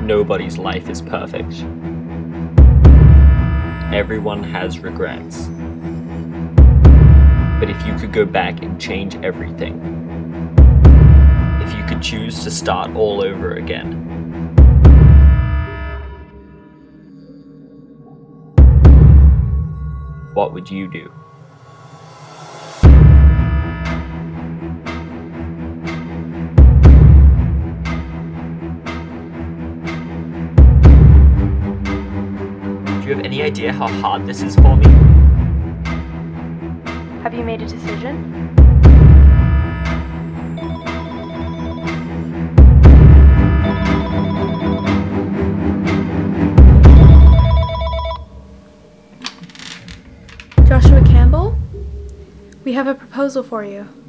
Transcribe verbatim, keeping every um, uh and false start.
Nobody's life is perfect. Everyone has regrets. But if you could go back and change everything, if you could choose to start all over again, what would you do? Do you have any idea how hard this is for me? Have you made a decision? Joshua Campbell, we have a proposal for you.